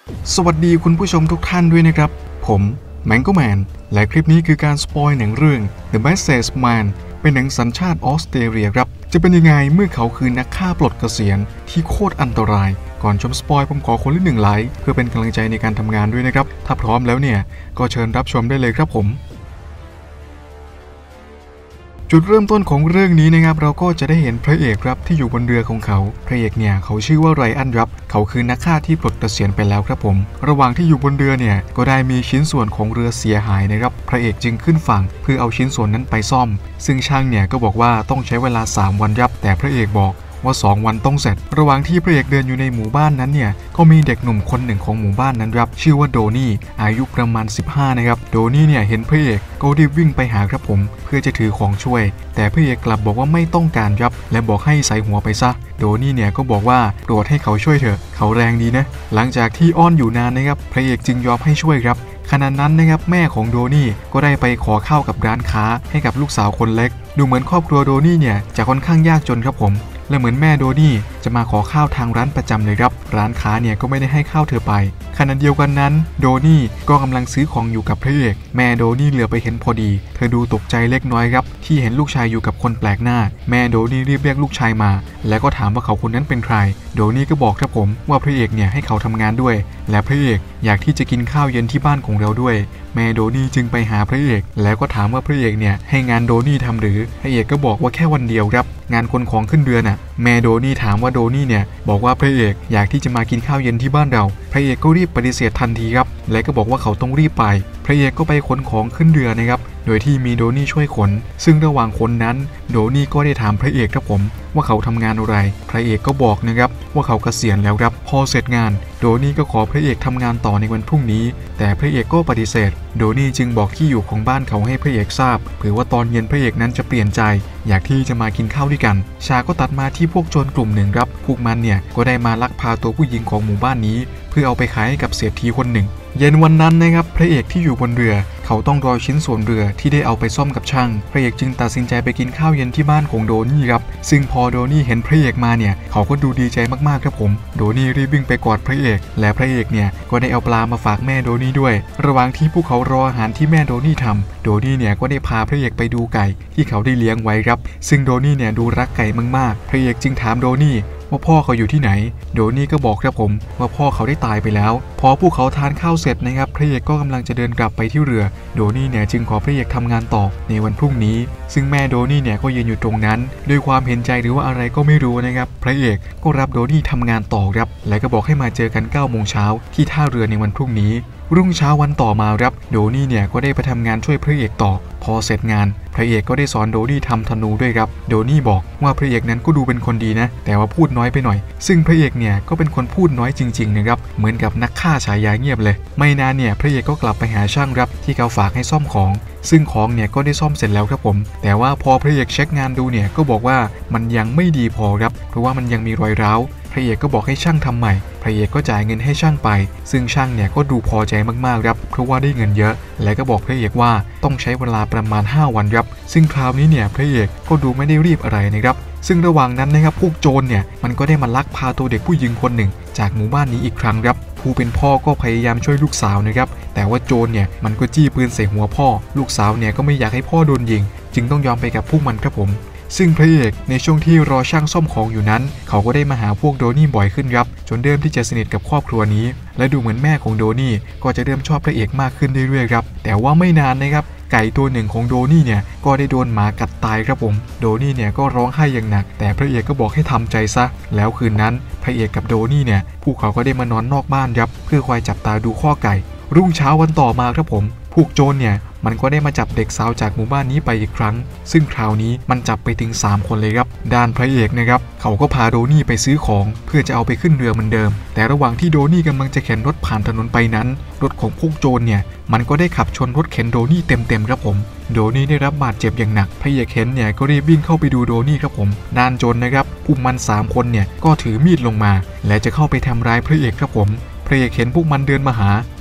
สวัสดีคุณผู้ชมทุกท่านด้วยนะครับผมแมงโกแมนและคลิปนี้คือการสปอยหนังเรื่อง The Message Man เป็นหนังสัญชาติออสเตรเลียครับจะเป็นยังไงเมื่อเขาคือนักฆ่าปลดเกษียณที่โคตรอันตรายก่อนชมสปอยผมขอคนละ1 ไลค์เพื่อเป็นกำลังใจในการทำงานด้วยนะครับถ้าพร้อมแล้วเนี่ยก็เชิญรับชมได้เลยครับผมจุดเริ่มต้นของเรื่องนี้นะครับเราก็จะได้เห็นพระเอกครับที่อยู่บนเรือของเขาพระเอกเนี่ยเขาชื่อว่าไรอันครับเขาคือนักฆ่าที่ปลดเกษียณไปแล้วครับผมระหว่างที่อยู่บนเรือเนี่ยก็ได้มีชิ้นส่วนของเรือเสียหายนะครับพระเอกจึงขึ้นฝั่งเพื่อเอาชิ้นส่วนนั้นไปซ่อมซึ่งช่างเนี่ยก็บอกว่าต้องใช้เวลา3 วันครับแต่พระเอกบอกว่า2 วันต้องเสร็จระหว่างที่พระเอกเดินอยู่ในหมู่บ้านนั้นเนี่ยก็มีเด็กหนุ่มคนหนึ่งของหมู่บ้านนั้นครับชื่อว่าโดนี่อายุประมาณ15นะครับโดนี่เนี่ยเห็นพระเอกก็รีบวิ่งไปหาครับผมเพื่อจะถือของช่วยแต่พระเอกกลับบอกว่าไม่ต้องการครับและบอกให้ใส่หัวไปซะโดนี่เนี่ยก็บอกว่าโปรดให้เขาช่วยเถอะเขาแรงดีนะหลังจากที่อ้อนอยู่นานนะครับพระเอกจึงยอมให้ช่วยครับขณะนั้นนะครับแม่ของโดนี่ก็ได้ไปขอข้าวกับร้านค้าให้กับลูกสาวคนเล็กดูเหมือนครอบครัวโดนี่เนี่ยจะค่อนข้างยากจนครับผมและเหมือนแม่โดนี่จะมาขอข้าวทางร้านประจำเลยครับร้านค้าเนี่ยก็ไม่ได้ให้ข้าวเธอไปขณะเดียวกันนั้นโดนี่ก็กำลังซื้อของอยู่กับพระเอกแม่โดนี่เหลือไปเห็นพอดีเธอดูตกใจเล็กน้อยครับที่เห็นลูกชายอยู่กับคนแปลกหน้าแม่โดนี่รีบเรียกลูกชายมาแล้วก็ถามว่าเขาคนนั้นเป็นใครโดนี่ก็บอกครับผมว่าพระเอกเนี่ยให้เขาทำงานด้วยและพระเอกอยากที่จะกินข้าวเย็นที่บ้านของเราด้วยแม่โดนี่จึงไปหาพระเอกแล้วก็ถามว่าพระเอกเนี่ยให้งานโดนี่ทำหรือพระเอกก็บอกว่าแค่วันเดียวครับงานคนของขึ้นเรือน่ะแม่โดนี่ถามว่าโดนี่เนี่ยบอกว่าพระเอกอยากที่จะมากินข้าวเย็นที่บ้านเราพระเอกก็รีบปฏิเสธทันทีครับและก็บอกว่าเขาต้องรีบไปพระเอกก็ไปขนของขึ้นเรือนะครับโดยที่มีโดนี่ช่วยขนซึ่งระหว่างขนนั้นโดนี่ก็ได้ถามพระเอกครับผมว่าเขาทำงานอะไรพระเอกก็บอกนะครับว่าเขาเกษียณแล้วครับพอเสร็จงานโดนี่ก็ขอพระเอกทำงานต่อในวันพรุ่งนี้แต่พระเอกก็ปฏิเสธโดนี่จึงบอกที่อยู่ของบ้านเขาให้พระเอกทราบเผื่อว่าตอนเย็นพระเอกนั้นจะเปลี่ยนใจอยากที่จะมากินข้าวด้วยกันฉากก็ตัดมาที่พวกโจรกลุ่มหนึ่งครับพวกมันเนี่ยก็ได้มาลักพาตัวผู้หญิงของหมู่บ้านนี้เพื่อเอาไปขายให้กับเศรษฐีคนหนึ่งเย็นวันนั้นนะครับพระเอกที่อยู่บนเรือเขาต้องรอชิ้นส่วนเรือที่ได้เอาไปซ่อมกับช่างพระเอกจึงตัดสินใจไปกินข้าวเย็นที่บ้านของโดนี่ครับซึ่งพอโดนี่เห็นพระเอกมาเนี่ยเขาก็ดูดีใจมากๆครับผมโดนี่รีบวิ่งไปกอดพระเอกและพระเอกเนี่ยก็ได้เอาปลามาฝากแม่โดนี่ด้วยระหว่างที่พวกเขารออาหารที่แม่โดนี่ทำโดนี่เนี่ยก็ได้พาพระเอกไปดูไก่ที่เขาได้เลี้ยงไว้ครับซึ่งโดนี่เนี่ยดูรักไก่มากๆพระเอกจึงถามโดนี่ว่าพ่อเขาอยู่ที่ไหนโดนี่ก็บอกครับผมว่าพ่อเขาได้ตายไปแล้วพอพวกเขาทานข้าวเสร็จนะครับพระเอกก็กำลังจะเดินกลับไปที่เรือโดนี่เนี่ยจึงขอพระเอกทำงานต่อในวันพรุ่งนี้ซึ่งแม่โดนี่เนี่ยก็ยืนอยู่ตรงนั้นด้วยความเห็นใจหรือว่าอะไรก็ไม่รู้นะครับพระเอกก็รับโดนี่ทำงานต่อครับและก็บอกให้มาเจอกัน9 โมงเช้าที่ท่าเรือในวันพรุ่งนี้รุ่งเช้าวันต่อมาครับโดนี่เนี่ยก็ได้ไปทำงานช่วยพระเอกต่อพอเสร็จงานพระเอกก็ได้สอนโดนี่ทำธนูด้วยครับโดนี่บอกว่าพระเอกนั้นก็ดูเป็นคนดีนะแต่ว่าพูดน้อยไปหน่อยซึ่งพระเอกเนี่ยก็เป็นคนพูดน้อยจริงๆนะครับเหมือนกับนักฆ่าฉายาเงียบเลยไม่นานเนี่ยพระเอกก็กลับไปหาช่างครับที่เขาฝากให้ซ่อมของซึ่งของเนี่ยก็ได้ซ่อมเสร็จแล้วครับผมแต่ว่าพอพระเอกเช็คงานดูเนี่ยก็บอกว่ามันยังไม่ดีพอครับเพราะว่ามันยังมีรอยร้าวพระเอกก็บอกให้ช่างทำใหม่พระเอกก็จ่ายเงินให้ช่างไปซึ่งช่างเนี่ยก็ดูพอใจมากๆครับเพราะว่าได้เงินเยอะและก็บอกพระเอกว่าต้องใช้เวลาประมาณ5 วันครับซึ่งคราวนี้เนี่ยพระเอกก็ดูไม่ได้รีบอะไรนะครับซึ่งระหว่างนั้นนะครับพวกโจรเนี่ยมันก็ได้มาลักพาตัวเด็กผู้หญิงคนหนึ่งจากหมู่บ้านนี้อีกครั้งครับผู้เป็นพ่อก็พยายามช่วยลูกสาวนะครับแต่ว่าโจรเนี่ยมันก็จี้ปืนใส่หัวพ่อลูกสาวเนี่ยก็ไม่อยากให้พ่อโดนยิงจึงต้องยอมไปกับพวกมันครับผมซึ่งพระเอกในช่วงที่รอช่างซ่อมของอยู่นั้นเขาก็ได้มาหาพวกโดนี่บ่อยขึ้นครับจนเริ่มที่จะสนิทกับครอบครัวนี้และดูเหมือนแม่ของโดนี่ก็จะเริ่มชอบพระเอกมากขึ้นเรื่อยๆครับแต่ว่าไม่นานนะครับไก่ตัวหนึ่งของโดนี่เนี่ยก็ได้โดนหมากัดตายครับผมโดนี่เนี่ยก็ร้องไห้อย่างหนักแต่พระเอกก็บอกให้ทำใจซะแล้วคืนนั้นพระเอกกับโดนี่เนี่ยพวกเขาก็ได้มานอนนอกบ้านครับเพื่อคอยจับตาดูข้อไก่รุ่งเช้าวันต่อมาครับผมพวกโจรเนี่ยมันก็ได้มาจับเด็กสาวจากหมู่บ้านนี้ไปอีกครั้งซึ่งคราวนี้มันจับไปถึง3 คนเลยครับด้านพระเอกนะครับเขาก็พาโดนี่ไปซื้อของเพื่อจะเอาไปขึ้นเรือเหมือนเดิมแต่ระหว่างที่โดนี่กำลังจะเข็นรถผ่านถนนไปนั้นรถของพวกโจรเนี่ยมันก็ได้ขับชนรถเข็นโดนี่เต็มครับผมโดนี่ได้รับบาดเจ็บอย่างหนักพระเอกเข็นเนี่ยก็รีบวิ่งเข้าไปดูโดนี่ครับผมด้านโจรนะครับพวกมัน3 คนเนี่ยก็ถือมีดลงมาและจะเข้าไปทำร้ายพระเอกครับผมพระเอกเห็นพวกมันเดินมาหา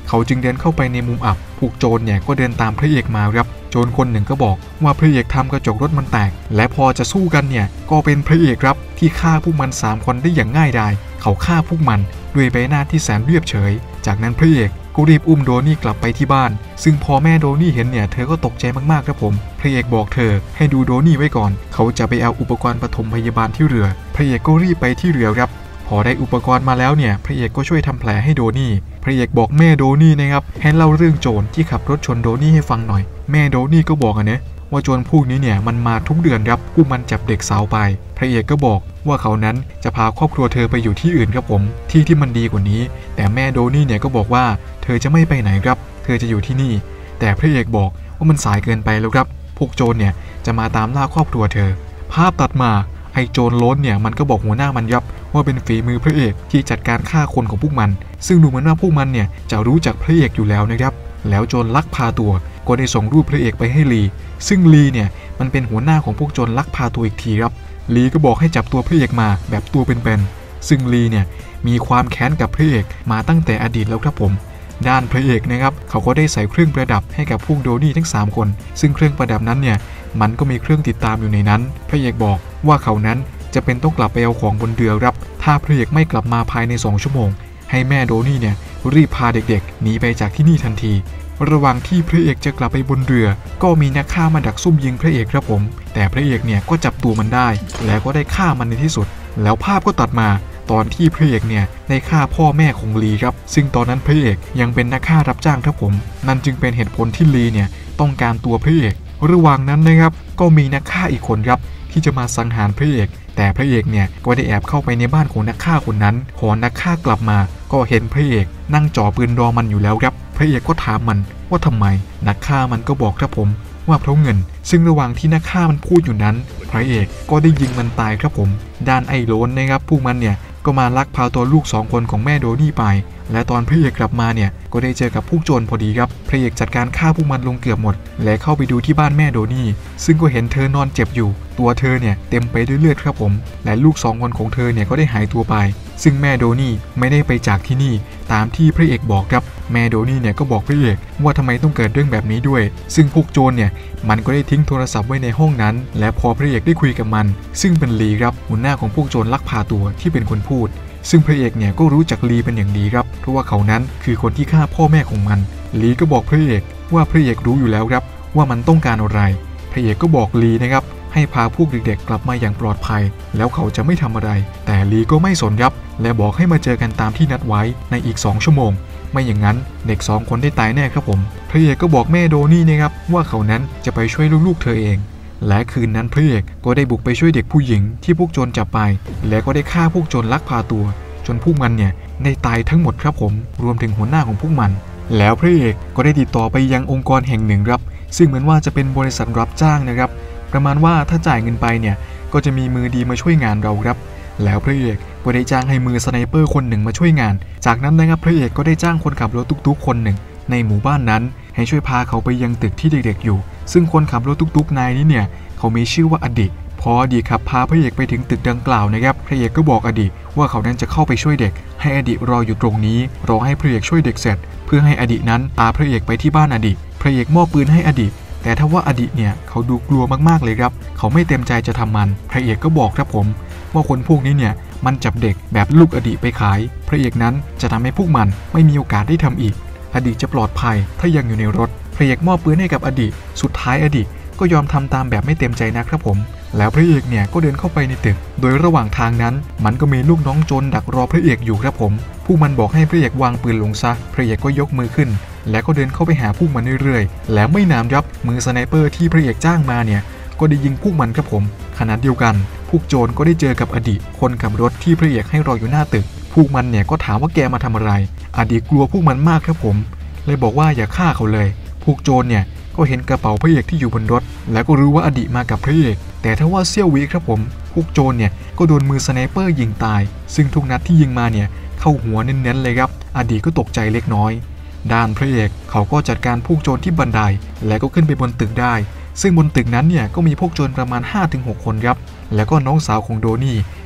เขาจึงเดินเข้าไปในมุมอับพวกโจรเนี่ยก็เดินตามพระเอกมาครับโจรคนหนึ่งก็บอกว่าพระเอกทำกระจกรถมันแตกและพอจะสู้กันเนี่ยก็เป็นพระเอกครับที่ฆ่าพวกมัน3คนได้อย่างง่ายดายเขาฆ่าพวกมันด้วยใบหน้าที่แสนเรียบเฉยจากนั้นพระเอกก็รีบอุ้มโดนี่กลับไปที่บ้านซึ่งพอแม่โดนี่เห็นเนี่ยเธอก็ตกใจมากๆครับผมพระเอกบอกเธอให้ดูโดนี่ไว้ก่อนเขาจะไปเอาอุปกรณ์ปฐมพยาบาลที่เรือพระเอกก็รีบไปที่เรือครับพอได้อุปกรณ์มาแล้วเนี่ยพระเอกก็ช่วยทำแผลให้โดนี่พระเอกบอกแม่โดนี่นะครับให้เล่าเรื่องโจรที่ขับรถชนโดนี่ให้ฟังหน่อยแม่โดนี่ก็บอกนะว่าโจรพวกนี้เนี่ยมันมาทุกเดือนครับพวกมันจับเด็กสาวไปพระเอกก็บอกว่าเขานั้นจะพาครอบครัวเธอไปอยู่ที่อื่นครับผมที่มันดีกว่านี้แต่แม่โดนี่เนี่ยก็บอกว่าเธอจะไม่ไปไหนครับเธอจะอยู่ที่นี่แต่พระเอกบอกว่ามันสายเกินไปแล้วครับพวกโจรเนี่ยจะมาตามล่าครอบครัวเธอภาพตัดมาไอ้โจรโล้นเนี่ยมันก็บอกหัวหน้ามันครับว่าเป็นฝีมือพระเอกที่จัดการฆ่าคนของพวกมันซึ่งดูเหมือนว่าพวกมันเนี่ยจะรู้จักพระเอกอยู่แล้วนะครับแล้วโจรลักพาตัวก็ได้ส่งรูปพระเอกไปให้ลีซึ่งลีเนี่ยมันเป็นหัวหน้าของพวกโจรลักพาตัวอีกทีครับลีก็บอกให้จับตัวพระเอกมาแบบตัวเป็นๆซึ่งลีเนี่ยมีความแค้นกับพระเอกมาตั้งแต่อดีตแล้วครับผมด้านพระเอกนะครับเขาก็ได้ใส่เครื่องประดับให้กับพวกโดนี่ทั้ง3คนซึ่งเครื่องประดับนั้นเนี่ยมันก็มีเครื่องติดตามอยู่ในนั้นพระเอกบอกว่าเขานั้นจะเป็นต้องกลับไปเอาของบนเรือครับถ้าพระเอกไม่กลับมาภายใน2 ชั่วโมงให้แม่โดนี่เนี่ยรีบพาเด็กๆหนีไปจากที่นี่ทันทีระหว่างที่พระเอกจะกลับไปบนเรือก็มีนักฆ่ามาดักซุ่มยิงพระเอกครับผมแต่พระเอกเนี่ยก็จับตัวมันได้แล้วก็ได้ฆ่ามันในที่สุดแล้วภาพก็ตัดมาตอนที่พระเอกเนี่ยได้ฆ่าพ่อแม่ของลีครับซึ่งตอนนั้นพระเอกยังเป็นนักฆ่ารับจ้างครับผมนั่นจึงเป็นเหตุผลที่ลีเนี่ยต้องการตัวพระเอกระหว่างนั้นนะครับก็มีนักฆ่าอีกคนครับที่จะมาสังหารพระเอกแต่พระเอกเนี่ยก็ได้แอบเข้าไปในบ้านของนักฆ่าคนนั้นพอนักฆ่ากลับมาก็เห็นพระเอกนั่งจ่อปืนรอมันอยู่แล้วครับพระเอกก็ถามมันว่าทำไมนักฆ่ามันก็บอกครับผมว่าเพราะเงินซึ่งระหว่างที่นักฆ่ามันพูดอยู่นั้นพระเอกก็ได้ยิงมันตายครับผมด้านไอ้โลนนะครับพวกมันเนี่ยก็มาลักพาตัวลูก2 คนของแม่โดนี่ไปและตอนพระเอกกลับมาเนี่ยก็ได้เจอกับพวกโจรพอดีครับพระเอกจัดการฆ่าพวกมันลงเกือบหมดและเข้าไปดูที่บ้านแม่โดนี่ซึ่งก็เห็นเธอนอนเจ็บอยู่ตัวเธอเนี่ยเต็มไปด้วยเลือดครับผมและลูก2 คนของเธอเนี่ยก็ได้หายตัวไปซึ่งแม่โดนี่ไม่ได้ไปจากที่นี่ตามที่พระเอกบอกครับแม่โดนี่เนี่ยก็บอกพระเอกว่าทำไมต้องเกิดเรื่องแบบนี้ด้วยซึ่งพวกโจรเนี่ยมันก็ได้ทิ้งโทรศัพท์ไว้ในห้องนั้นและพอพระเอกได้คุยกับมันซึ่งเป็นลีครับหัวหน้าของพวกโจรลักพาตัวที่เป็นคนพูดซึ่งพระเอกเนี่ยก็รู้จักลีเป็นอย่างดีครับเพราะว่าเขานั้นคือคนที่ฆ่าพ่อแม่ของมันลีก็บอกพระเอกว่าพระเอกรู้อยู่แล้วครับว่ามันต้องการอะไรพระเอกก็บอกลีนะครับให้พาพวกเด็กๆกลับมาอย่างปลอดภัยแล้วเขาจะไม่ทำอะไรแต่ลีก็ไม่สนครับและบอกให้มาเจอกันตามที่นัดไว้ในอีก2 ชั่วโมงไม่อย่างนั้นเด็ก2 คนได้ตายแน่ครับผมพระเอกก็บอกแม่โดนี่นะครับว่าเขานั้นจะไปช่วยลูกๆเธอเองและคืนนั้นพระเอกก็ได้บุกไปช่วยเด็กผู้หญิงที่พวกโจรจับไปและก็ได้ฆ่าพวกโจรลักพาตัวจนพวกมันเนี่ยได้ตายทั้งหมดครับผมรวมถึงหัวหน้าของพวกมันแล้วพระเอกก็ได้ติดต่อไปยังองค์กรแห่งหนึ่งครับซึ่งเหมือนว่าจะเป็นบริษัทรับจ้างนะครับประมาณว่าถ้าจ่ายเงินไปเนี่ยก็จะมีมือดีมาช่วยงานเราครับแล้วพระเอกก็ได้จ้างให้มือสไนเปอร์คนหนึ่งมาช่วยงานจากนั้นนะครับพระเอกก็ได้จ้างคนขับรถตุ๊กๆคนหนึ่งในหมู่บ้านนั้นให้ช่วยพาเขาไปยังตึกที่เด็กๆอยู่ซึ่งคนขับรถตุ๊กๆนายนี้เนี่ยเขามีชื่อว่าอดีตพออดีตขับพาพระเอกไปถึงตึกดังกล่าวนะครับพระเอกก็บอกอดีตว่าเขานั้นจะเข้าไปช่วยเด็กให้อดีตรออยู่ตรงนี้รอให้พระเอกช่วยเด็กเสร็จเพื่อให้อดีตนั้นตามพระเอกไปที่บ้านอดีตพระเอกมอบปืนให้อดีตแต่ถ้าว่าอดีตเนี่ยเขาดูกลัวมากๆเลยครับเขาไม่เต็มใจจะทำมันพระเอกก็บอกครับผมว่าคนพวกนี้เนี่ยมันจับเด็กแบบลูกอดีตไปขายพระเอกนั้นจะทำให้พวกมันไม่มีโอกาสได้ทำอีกอดีตจะปลอดภัยถ้ายังอยู่ในรถพระเอกมอบปืนให้กับอดีตสุดท้ายอดีตก็ยอมทำตามแบบไม่เต็มใจนะครับผมแล้วพระเอกเนี่ยก็เดินเข้าไปในตึกโดยระหว่างทางนั้นมันก็มีลูกน้องโจรดักรอพระเอกอยู่ครับผมพวกมันบอกให้พระเอกวางปืนลงซะพระเอกก็ยกมือขึ้นแล้วก็เดินเข้าไปหาพวกมันเรื่อยๆแล้วไม่นานครับมือสไนเปอร์ที่พระเอกจ้างมาเนี่ยก็ได้ยิงพวกมันครับผมขณะเดียวกันพวกโจรก็ได้เจอกับอดีตคนขับรถที่พระเอกให้รออยู่หน้าตึกพวกมันเนี่ยก็ถามว่าแกมาทำอะไรอดีตกลัวพวกมันมากครับผมเลยบอกว่าอย่าฆ่าเขาเลยพวกโจรเนี่ยก็เห็นกระเป๋าพระเอกที่อยู่บนรถแล้วก็รู้ว่าอดีตมากับพระเอกแต่ถ้าว่าเสี้ยววิครับผมพวกโจรเนี่ยก็โดนมือสไนเปอร์ยิงตายซึ่งทุกนัดที่ยิงมาเนี่ยเข้าหัวเน้นๆเลยครับอดีตก็ตกใจเล็กน้อยด้านพระเอกเขาก็จัดการพวกโจรที่บันไดแล้วก็ขึ้นไปบนตึกได้ซึ่งบนตึกนั้นเนี่ยก็มีพวกโจรประมาณ 5-6 คนครับแล้วก็น้องสาวของโดนี่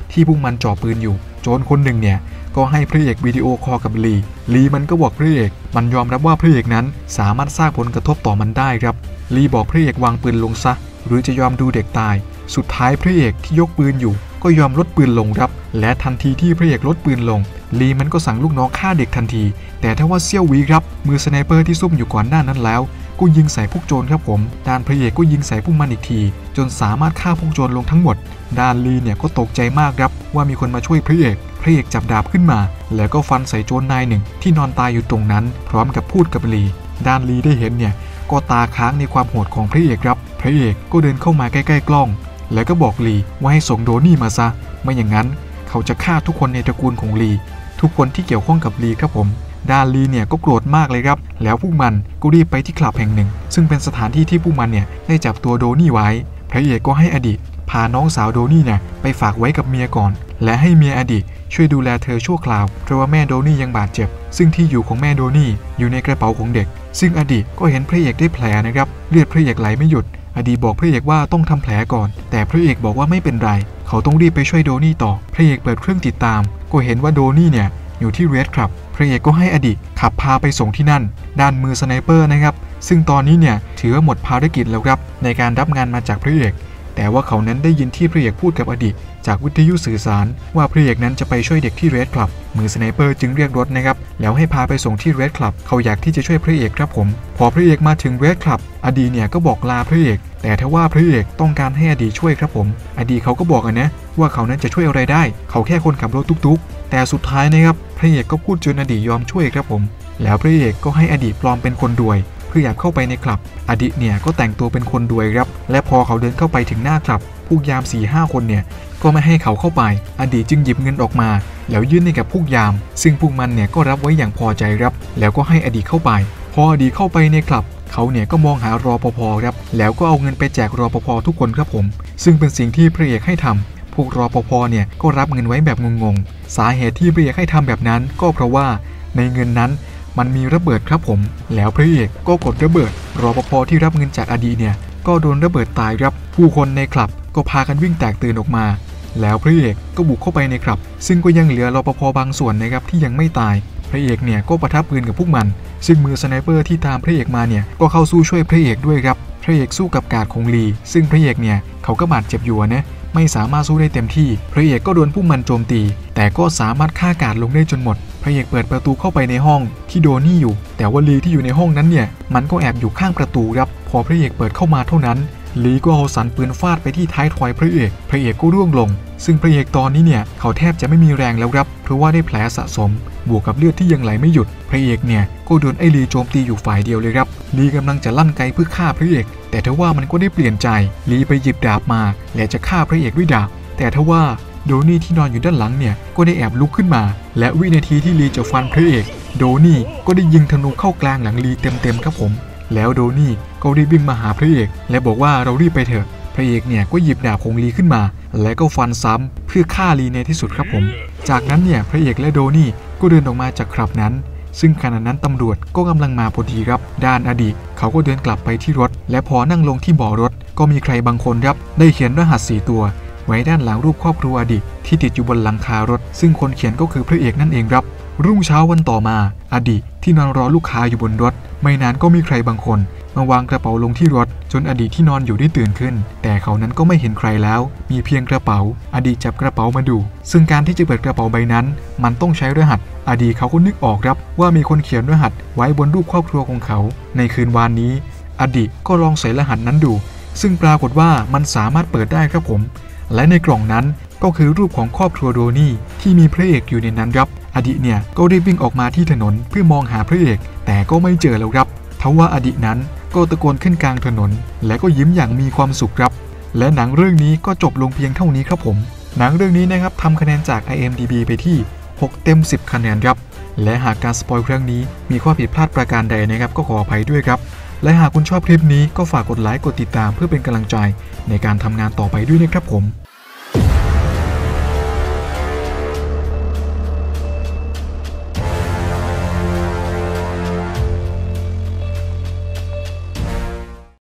ที่พวกมันจ่อปืนอยู่โจรคนหนึ่งเนี่ยก็ให้พระเอกวิดีโอคอลกับลีมันก็บอกพระเอกมันยอมรับว่าพระเอกนั้นสามารถสร้างผลกระทบต่อมันได้ครับลีบอกพระเอกวางปืนลงซะหรือจะยอมดูเด็กตายสุดท้ายพระเอกที่ยกปืนอยู่ก็ยอมลดปืนลงครับและทันทีที่พระเอกลดปืนลงลีมันก็สั่งลูกน้องฆ่าเด็กทันทีแต่ถ้าว่าเซี่ยววีครับมือสไนเปอร์ที่ซุ่มอยู่ก่อนหน้านั้นแล้วก็ยิงใส่พวกโจรครับผมด้านพระเอกก็ยิงใส่พวกมันอีกทีจนสามารถฆ่าพวกโจรลงทั้งหมดด้านลีเนี่ยก็ตกใจมากครับว่ามีคนมาช่วยพระเอกจับดาบขึ้นมาแล้วก็ฟันใส่โจรนายหนึ่งที่นอนตายอยู่ตรงนั้นพร้อมกับพูดกับลีด้านลีได้เห็นเนี่ยก็ตาค้างในความโหดของพระเอกครับพระเอกก็เดินเข้ามาใกล้ๆกล้องแล้วก็บอกลีว่าให้ส่งโดนี่มาซะไม่อย่างนั้นเขาจะฆ่าทุกคนในตระกูลของลีทุกคนที่เกี่ยวข้องกับลีครับผมด้านลีเนี่ยก็โกรธมากเลยครับแล้วพวกมันก็รีบไปที่คลับแห่งหนึ่งซึ่งเป็นสถานที่ที่พวกมันเนี่ยได้จับตัวโดนี่ไว้พระเอกก็ให้อดีตพาน้องสาวโดนี่เนี่ยไปฝากไว้กับเมียก่อนและให้เมียอดีตช่วยดูแลเธอชั่วคราวเพราะว่าแม่โดนี่ยังบาดเจ็บซึ่งที่อยู่ของแม่โดนี่อยู่ในกระเป๋าของเด็กซึ่งอดีตก็เห็นพระเอกได้แผลนะครับเลือดพระเอกไหลไม่หยุดอดีตบอกพระเอกว่าต้องทำแผลก่อนแต่พระเอกบอกว่าไม่เป็นไรเขาต้องรีบไปช่วยโดนี่ต่อพระเอกเปิดเครื่องติดตามก็เห็นว่าโดนี่เนี่ยอยู่ที่เรดคลับพระเอกก็ให้อดีตขับพาไปส่งที่นั่นด้านมือสไนเปอร์นะครับซึ่งตอนนี้เนี่ยถือว่าหมดภารกิจแล้วครับในการรับงานมาจากพระเอกแต่ว่าเขานั้นได้ยินที่พระเอกพูดกับอดีตจากวิทยุสื่อสารว่าพระเอกนั้นจะไปช่วยเด็กที่เรดคลับมือสไนเปอร์จึงเรียกรถนะครับแล้วให้พาไปส่งที่เรดคลับเขาอยากที่จะช่วยพระเอกครับผมพอพระเอกมาถึงเรดคลับอดีตเนี่ยก็บอกลาพระเอกแต่ถ้าว่าพระเอกต้องการให้อดีตช่วยครับผมอดีตเขาก็บอกนะว่าเขานั้นจะช่วยอะไรได้เขาแค่คนขับรถตุ๊กๆแต่สุดท้ายนะครับพระเอกก็พูดจนอดีตยอมช่วยครับผมแล้วพระเอกก็ให้อดีตปลอมเป็นคนรวยเพื่ออยากเข้าไปในคลับอดีตเนี่ยก็แต่งตัวเป็นคนรวยครับและพอเขาเดินเข้าไปถึงหน้าคลับพวกยาม 4-5 คนเนี่ยก็ไม่ให้เขาเข้าไปอดีตจึงหยิบเงินออกมาแล้วยื่นให้กับพวกยามซึ่งพวกมันเนี่ยก็รับไว้อย่างพอใจครับแล้วก็ให้อดีตเข้าไปพออดีตเข้าไปในคลับเขาเนี่ยก็มองหารปภครับแล้วก็เอาเงินไปแจกรปภทุกคนครับผมซึ่งเป็นสิ่งที่พระเอกให้ทำพวกรปภเนี่ยก็รับเงินไว้แบบงงๆสาเหตุที่พระเอกให้ทำแบบนั้นก็เพราะว่าในเงินนั้นมันมีระเบิดครับผมแล้วพระเอกก็กดระเบิดรปภที่รับเงินจากอดีตเนี่ยก็โดนระเบิดตายครับผู้คนในคลับก็พากันวิ่งแตกตื่นออกมาแล้วพระเอกก็บุกเข้าไปในคลับซึ่งก็ยังเหลือรปภบางส่วนนะครับที่ยังไม่ตายพระเอกเนี่ยก็ปะทะปืนกับพวกมันซึ่งมือสไนเปอร์ที่ตามพระเอกมาเนี่ยก็เข้าสู้ช่วยพระเอกด้วยครับพระเอกสู้กับกาดของลีซึ่งพระเอกเนี่ยเขาก็บาดเจ็บอยู่นะไม่สามารถสู้ได้เต็มที่พระเอกก็โดนพวกมันโจมตีแต่ก็สามารถฆ่ากาดลงได้จนหมดพระเอกเปิดประตูเข้าไปในห้องที่โดนี่อยู่แต่ว่าลีที่อยู่ในห้องนั้นเนี่ยมันก็แอบอยู่ข้างประตูครับพอพระเอกเปิดเข้ามาเท่านั้นลีก็เอาสันปืนฟาดไปที่ท้ายทอยพระเอกก็ร่วงลงซึ่งพระเอกตอนนี้เนี่ยเขาแทบจะไม่มีแรงแล้วครับเพราะว่าได้แผลสะสมบวกกับเลือดที่ยังไหลไม่หยุดพระเอกเนี่ยก็โดนไอ้ลีโจมตีอยู่ฝ่ายเดียวเลยครับลีกำลังจะลั่นไกเพื่อฆ่าพระเอกแต่ทว่ามันก็ได้เปลี่ยนใจลีไปหยิบดาบมาและจะฆ่าพระเอกด้วยดาบแต่ทว่าโดนี่ที่นอนอยู่ด้านหลังเนี่ยก็ได้แอบลุกขึ้นมาและวินาทีที่ลีจะฟันพระเอกโดนี่ก็ได้ยิงธนูเข้ากลางหลังลีเต็มครับผมแล้วโดนี่ก็ได้วิ่งมาหาพระเอกและบอกว่าเรารีบไปเถอะพระเอกเนี่ยก็หยิบดาบของลีขึ้นมาและก็ฟันซ้ำเพื่อฆ่าลีในที่สุดครับผมจากนั้นเนี่ยพระเอกและโดนี่ก็เดินออกมาจากคลับนั้นซึ่งขณะนั้นตำรวจก็กำลังมาพอดีครับด้านอดีตเขาก็เดินกลับไปที่รถและพอนั่งลงที่เบาะรถก็มีใครบางคนครับได้เขียนรหัส4ตัวไว้ด้านหลังรูปครอบครัวอดีตที่ติดอยู่บนหลังคารถซึ่งคนเขียนก็คือพระเอกนั่นเองครับรุ่งเช้าวันต่อมาอดีตที่นอนรอลูกค้าอยู่บนรถไม่นานก็มีใครบางคนมาวางกระเป๋าลงที่รถจนอดีตที่นอนอยู่ได้ตื่นขึ้นแต่เขานั้นก็ไม่เห็นใครแล้วมีเพียงกระเป๋าอดีตจับกระเป๋ามาดูซึ่งการที่จะเปิดกระเป๋าใบนั้นมันต้องใช้รหัสอดีตเขาก็นึกออกครับว่ามีคนเขียนรหัสไว้บนรูปครอบครัวของเขาในคืนวานนี้อดีตก็ลองใส่รหัสนั้นดูซึ่งปรากฏว่ามันสามารถเปิดได้ครับผมและในกล่องนั้นก็คือรูปของครอบครัวโดนี่ที่มีพระเอกอยู่ในนั้นครับอดีตเนี่ยก็รีบวิ่งออกมาที่ถนนเพื่อมองหาพระเอกแต่ก็ไม่เจอแล้วครับทว่าอดีตนั้นก็ตะโกนขึ้นกลางถนนและก็ยิ้มอย่างมีความสุขครับและหนังเรื่องนี้ก็จบลงเพียงเท่านี้ครับผมหนังเรื่องนี้นะครับทำคะแนนจาก IMDb ไปที่6 เต็ม 10 คะแนนครับและหากการสปอยครั้งนี้มีข้อผิดพลาดประการใดนะครับก็ขออภัยด้วยครับและหากคุณชอบคลิปนี้ก็ฝากกดไลค์กดติดตามเพื่อเป็นกำลังใจในการทำงานต่อไปด้วยนะครับผม